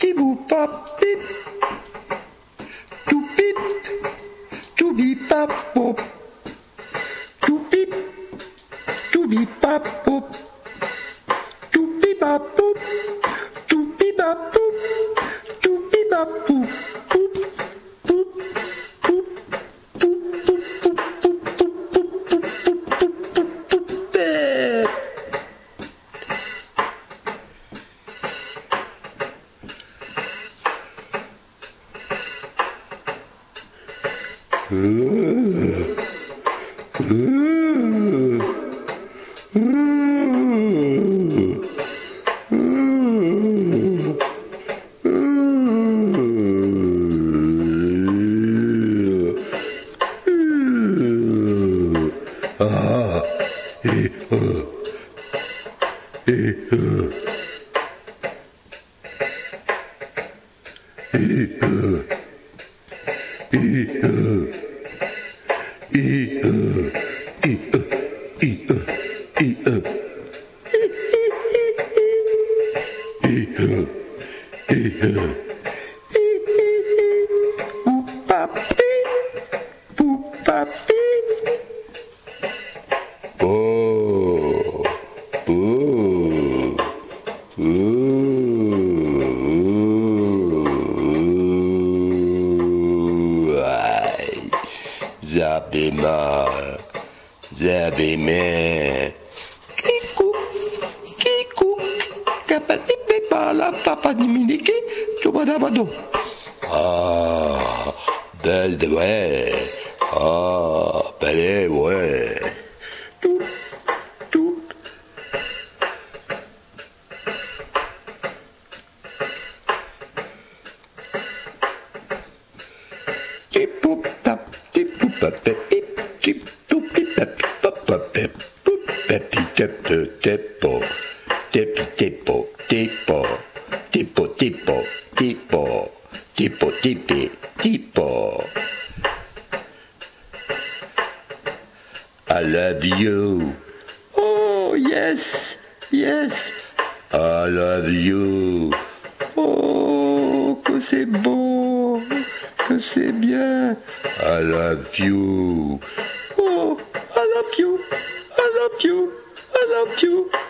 tibou pap pip, tout pip, tout bip pap pop, tout pip, tout bip pap pop, tout bip pap pop, tout bip pap pop, tout bip pap pop, pop, pop, pop, pop, pop, pop, pop, Ah, belle de ouais. Ah, belle ouais. tout, tout. Tip pop tap, tip pop tap, tip tip tout pip tap, pop pop tap, pop tap tap tepo, tepi tepo, tepo, tipo tipo, tipo. Tipo, tipi, tipo. I love you. Oh, yes, yes. I love you. Oh, que c'est beau, que c'est bien. I love you. Oh, I love you, I love you, I love you.